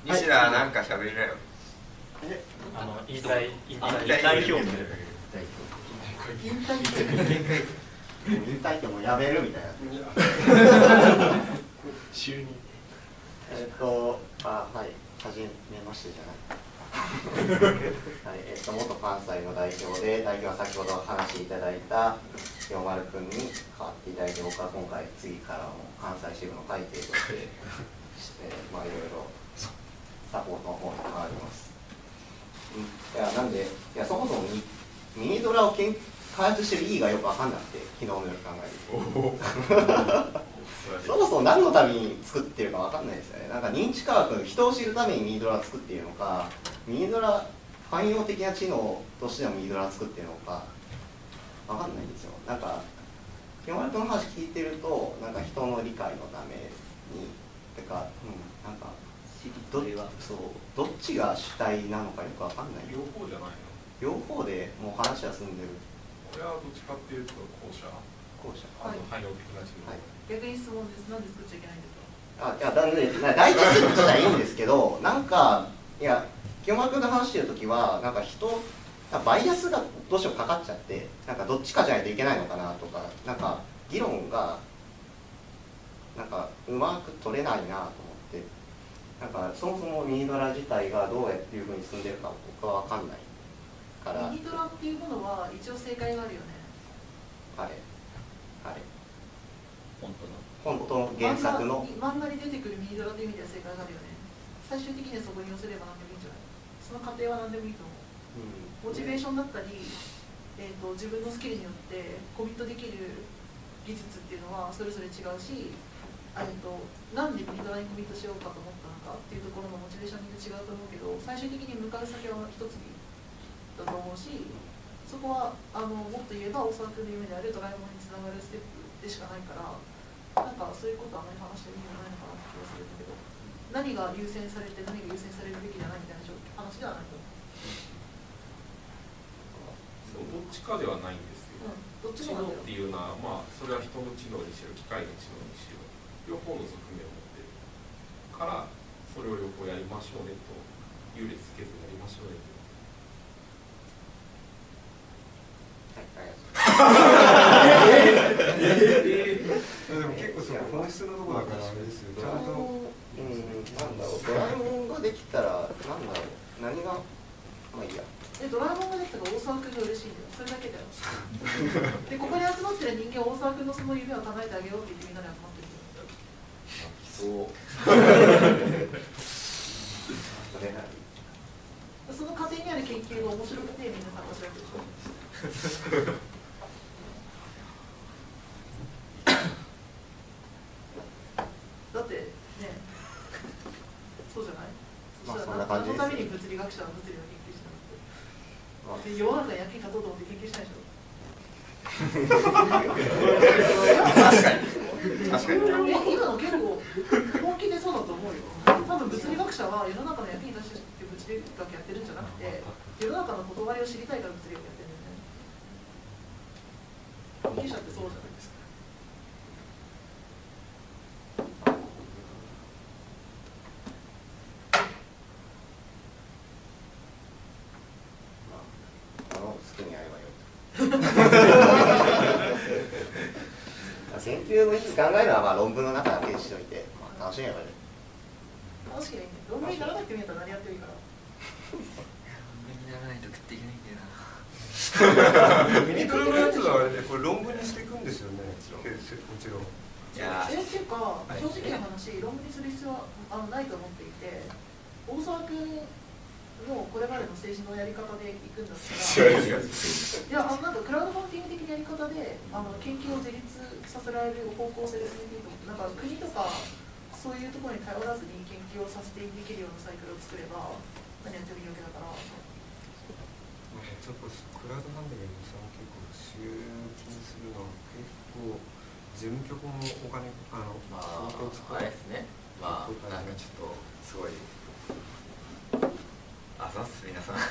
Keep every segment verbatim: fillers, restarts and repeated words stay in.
西田なんか喋りなよ。 え、あの引退引退代表名。 引退って引退ってもうやめるみたいな。 就任。 えっと、あ、はい、はじめましてじゃない。はい、えっと、元関西の代表で、代表は先ほど話していただいた清丸君に代わっていただいて、僕は今回、次からも関西支部の会計として、えー、まあ、いろいろサポートの方に変わります。いや、なんで、いや、そもそもミ, ミニドラを研開発してる意義がよく分かんなくて、昨日の夜考える。そもそも何のために作ってるか分かんないですよね。なんか認知科学、人を知るためにミニドラを作っているのか、ミニドラ、汎用的な知能としてのミニドラを作っているのか、分かんないんですよ。なんか、清丸君の話聞いてると、なんか人の理解のために、てか、うん、なんか、ど, そうどっちが主体なのかよく分かんない。 両方じゃないの？ 両方でもう話は進んでる。 俺はどっちかっていうと後者。 後者。 あの汎用的な知能。 はい、 逆に質問です。なんで作っちゃいけないんですか？ あ、いや、だね、大体すぐ自体いいんですけど、なんか、いや、清丸君が話してるときは、なんか人、バイアスがどうしてもかかっちゃって、なんかどっちかじゃないといけないのかなとか、なんか議論が、なんかうまく取れないなと思って、なんかそもそもミニドラ自体がどうやっていうふうに進んでるか僕は分かんないから。 ミニドラっていうものは一応正解があるよね。 あれあれ本当の本当の原作の漫画に出てくるミニドラという意味では正解があるよね。最終的にはそこに寄せれば何でもいいんじゃない？その過程は何でもいいと思う。モチベーションだったり、えー、と自分のスキルによってコミットできる技術っていうのはそれぞれ違うし、えー、となんでミニドラにコミットしようかと思ったのかっていうところのモチベーションに違うと思うけど、最終的に向かう先は一つだと思うし、そこはあのもっと言えば大沢君の夢であるドラえもんにつながるステップでしかないから、なんかそういうことはあまり話してる意味がないのかなって気がするんだけど、何が優先されて何が優先されるべきじゃないみたいな話ではないと思う。 そうどっちかではないんですよ。 うん、どっち知もなんだよ。 能っていうのは、まあ、それは人の知能にしろ機械の知能にしろ両方の側面を持ってるから、それを両方やりましょうねと優劣つけずにやりましょうねと。 でも結構その本質のところだからあれですよ。ちゃんと、 うん、なんだろう、ドラえもんができたら、なんだろう、何が、まあいいや。 でドラえもんができたら大沢君が嬉しいんだよ。それだけだよ。で、ここに集まってる人間は大沢君のその夢を叶えてあげようって言ってみんなで集まってるんだよ。 そう。 その過程にある研究が面白くてみんな参加するわけでしょ。だってね、そうじゃない？ まあそんな感じです。 そのために物理学者は物理を研究したのって。で世の中に役に立とうと思って研究したいでしょ。 確かに確かに。 え、今の結構本気でそうだと思うよ。多分物理学者は世の中の役に立って物理学やってるんじゃなくて、世の中の断りを知りたいから物理学やってるんだよね。研究者ってそうじゃないですか。 研究のいつ考えるのはまあ論文の中だけにしておいて、まあ、楽しめばいい。 楽しければいいんだよ。論文にならなくてもいいんだったら何やってもいいから。 論文にならないと食っていけないんだよな。 ミニドラのやつはあれでこれ論文にしていくんですよね。もちろん。 いやえっていうか、正直な話、論文にする必要はあのないと思っていて、大沢君のこれまでの政治のやり方でいくんだったら、いや、あのなんかクラウドファンディング的なやり方であの研究を自立させられる方向性で進めていいと思って、なんか国とかそういうところに頼らずに研究をさせてできるようなサイクルを作れば、何やってもいいわけだから。 なんかちょっとクラウドファンディングさん結構集金するのは結構事務局もお金あのまああれですね。まあなんかちょっとすごい。あざっす皆さん。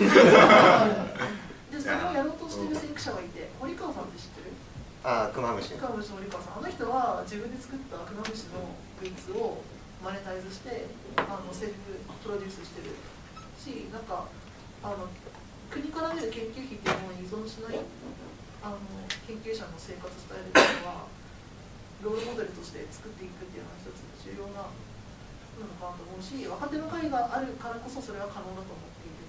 で、それをやろうとしてる先駆者がいて、堀川さんって知ってる？ ああ、クマムシ。 クマムシの堀川さん。あの人は自分で作ったクマムシのグッズをマネタイズしてあのセルフプロデュースしてるし、なんかあの国から出る研究費っていうものに依存しないあの研究者の生活スタイルっていうのはロールモデルとして作っていくっていうのは一つ重要なのかなと思うし、若手の会があるからこそそれは可能だと思っている。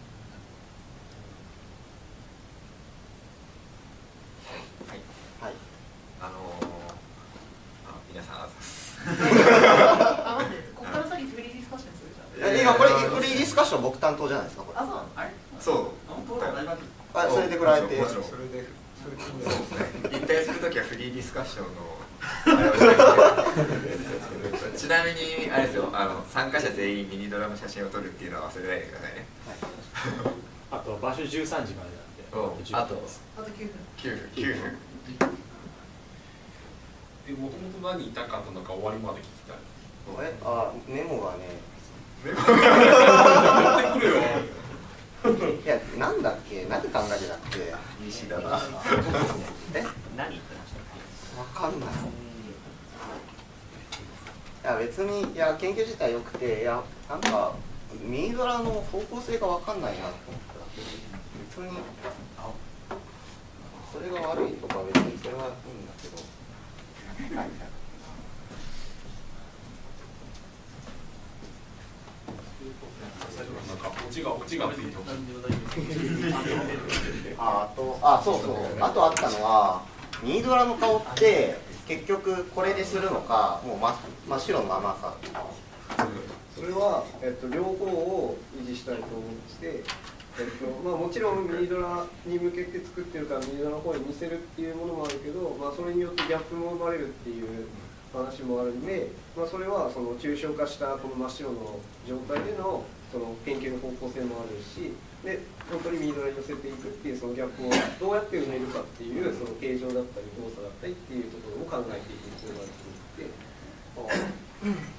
はい、 あのー、あ皆さんあざすあ、待って、ここから先フリーディスカッションするじゃん。 え今これフリーディスカッション僕担当じゃないですかこれ。 あ、そうなの？ あれそうあそれで振られてもちろんそれでそういう気になそうるですね、引退するときはフリーディスカッションのあれをしなきゃいけないちなみにあれですよ、あの参加者全員ミニドラの写真を撮るっていうのは忘れないでくださいね。 あと場所じゅうさんじまでなんで、 あとあときゅうふん。 きゅうふんきゅうふんでもともと何言いたかったのか終わりまで聞きたい。 えあメモがね持ってくるよ。 いやなんだっけ何考えてたっけ西だなえ何言ってましたっわかんないいや別にいや研究自体良くていやなんかミニドラの方向性がわかんないなと思った別にそれが悪いとか別にそれはいいんだけどはいなんかオチがオチがついてほしい。 ああとあそうそうあとあったのはミニドラの顔って結局これでするのかもう真真っ白のままか。 それは、えっと、両方を維持したいと思ってて、えっとまあ、もちろんミニドラに向けて作ってるからミニドラの方に見せるっていうものもあるけど、まあ、それによってギャップも生まれるっていう話もあるんで、まあ、それはその抽象化したこの真っ白の状態でのその研究の方向性もあるし、で本当にミニドラに寄せていくっていうそのギャップをどうやって埋めるかっていうその形状だったり動作だったりっていうところを考えていく必要があると思って。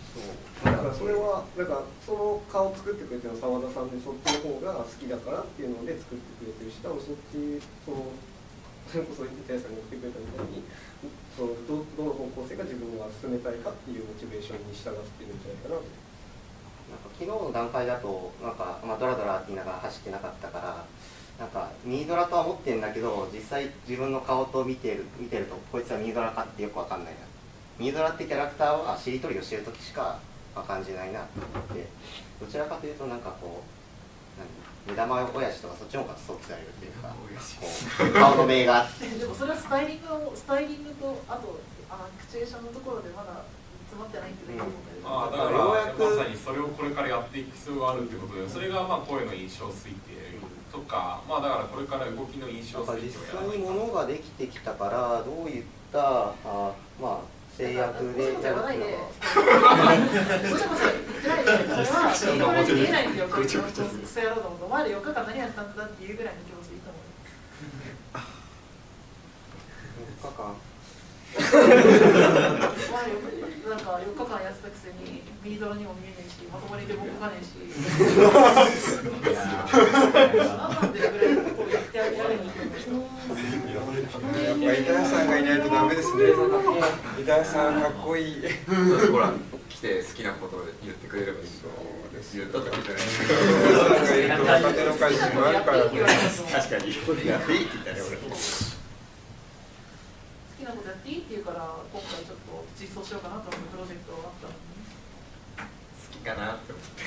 だからそれはなんかその顔を作ってくれてるのは澤田さんでそっちの方が好きだからっていうので作ってくれてるし、多分そっちそのそれこそ板谷さんが言ってくれたみたいにその ど, どの方向性が自分が進めたいかっていうモチベーションに従ってるんじゃないかなと。 なんか昨日の段階だとなんか、まあ、ドラドラって言いながら走ってなかったからなんかミニドラとは思ってるんだけど実際自分の顔と見てる見てるとこいつはミニドラかってよくわかんないな。ミニドラってキャラクターはしりとりをしてる時しか感じないなと思ってどちらかというとなんかこう目玉親父とかそっちの方が想起されるっていうかこう顔の名があってでもそれはスタイリングをスタイリングとあとあのアクチュエーションのところでまだ詰まってないっていうのがいいと思うんだけど、 ああだからまさにそれをこれからやっていく必要があるってことで、それがまあ声の印象推定とか、まあだからこれから動きの印象推定実際に物ができてきたからどういったあまあ制約でやるっていうのはごちゃごちゃ言ってないで、それはミニドラに見えないんだよ、こいつのクソ野郎だもん。お前らよっかかん何やってたんだっていうぐらいの気持ちでいいと思う。 よっかかんなんかよっかかんやってたくせにミニドラにも見えないしまともにでも動かねえし何なんでぐらいのことを言ってあげられるんだけどやっぱ板谷さんがいないとダメですね。板谷さんかっこいい。 ほら来て好きなことを言ってくれればいいと言った時じゃないですか。 若手の会社もあるからね。 確かにやっていいって言ったね俺。 好きなことやっていいって言うから今回ちょっと実装しようかなと思うプロジェクトがあったのに好きかなって思って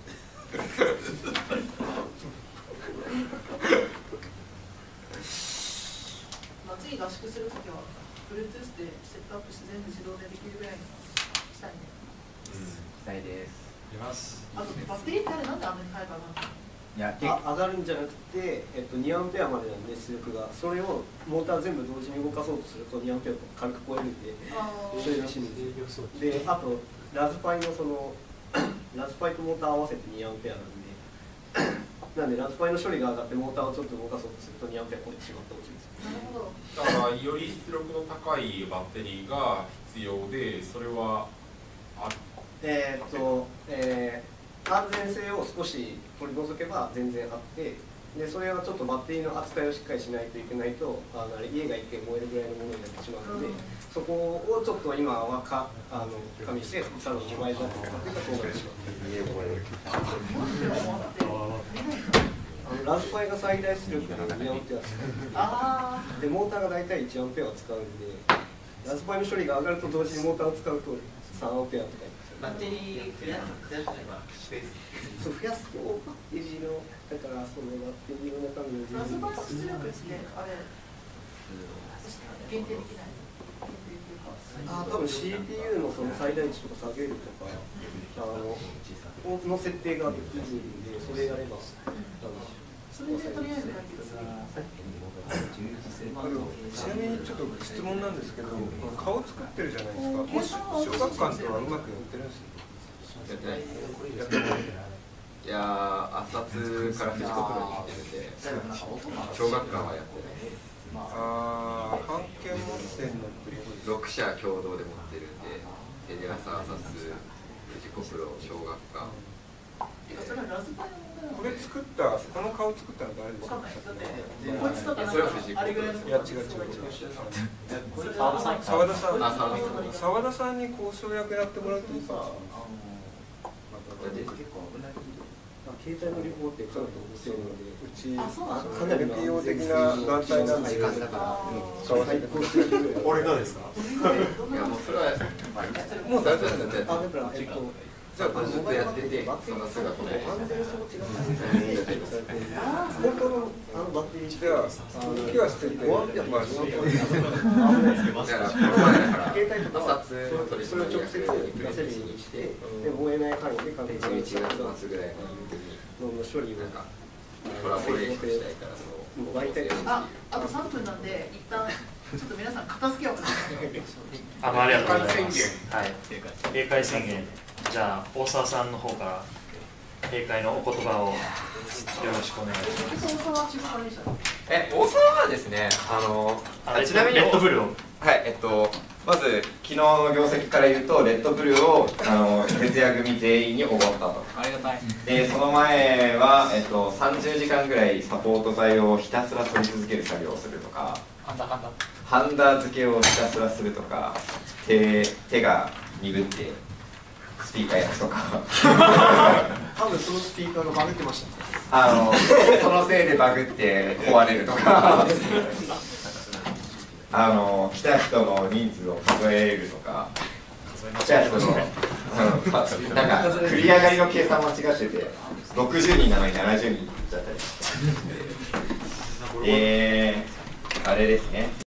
まあ次合宿するときは Bluetooth でセットアップして全部自動でできるぐらいにしたいね。 したいです。 出ます。 あとバッテリーってあれなんであんなに速くなるの？ いやあ上がるんじゃなくて、えっと、にアンペアまでなんで出力がそれをモーター全部同時に動かそうとするとにアンペア軽く超えるんでそれらしいんですよ。であとラズパイのそのラズパイとモーター合わせてにアンペアなんでなんでラズパイの処理が上がってモーターをちょっと動かそうとするとにアンペア超えてしまって落ちるんですよ。 なるほど。 だからより出力の高いバッテリーが必要で、それはある。 えーっと、えー安全性を少し取り除けば全然あって、でそれはちょっとバッテリーの扱いをしっかりしないといけないとあの家が一見燃えるぐらいのものになってしまうので、 そこをちょっと今はかあの加味してただのごばいだっていうかそうなってしまってあのラズパイが最大出力がにアンペアあでモーターが大体いちアンペアを使うんでラズパイの処理が上がると同時にモーターを使うとさんアンペアとかバッテリー増や増やせばスペースそう増やすとバッテリーのだからそのバッテリーの中身のあラズパイの出力ですねあれ限定できないあ多分 シーピーユー のその最大値とか下げるとかあのの設定ができるんでそれやればそれでとりあえず解決するちなみにちょっと質問なんですけど、顔作ってるじゃないですか。もし小学館とはうまくやってるんですやってないですいやー朝津から藤子プロに来てるんで小学館はやってないああ、版権持ってんのってろく社共同で持ってるんでテレ朝朝津藤子プロ小学館それはラズパイの問題なのこれ作ったこの顔作ったの誰ですか。 わかんないだってこいつとかなんそれは藤子かあれぐらいのいや違う違う違う。 澤田さん澤田さん。 あ澤田さん澤田さんに交渉役やってもらうといいか。 携帯のリポートってちゃんとしてるのでうちあそうなんですかなり ピーオー 的な団体なんで時間だから使わせて。 俺どうですか？ いやもうそれはもう大丈夫だよ。 あだからえっとじゃあずっとやっててその姿をね安全装置が本当のあのバッテリーじゃあ時は捨てて、 ごアンペアまあごアンペアだからこの前だから携帯とかは朝津の取それを締役直接にプレゼン出せるようにししてで燃えない範囲で完じゅ璧にういちがつ末ぐらいのの処理をなんかコラボレーションしたいからそのもう媒体ああとさんぷんなんで一旦ちょっと皆さん片付けようかなあのありがとうございます。はい。閉会宣言。じゃあ大沢さんの方から閉会のお言葉をよろしくお願いします。 大沢は仕事でしたねえ大沢はですねあのあちなみにレッドブルをはいえっとまず昨日の業績から言うとレッドブルをあの徹夜組全員におごったとありがたい。 でその前は、えっと、さんじゅうじかんぐらいサポート剤をひたすら取り続ける作業をするとかハンダハンダ。 ハンダ付けをひたすらするとか手手が鈍ってスピーカー焼くとか多分そのスピーカーがバグってましたあのそのせいでバグって壊れるとかあの来た人の人数を数えるとか来た人の、うん、なんか繰り上がりの計算間違っててろくじゅうにんなのにななじゅうにんいっちゃったりしてえー、あれですね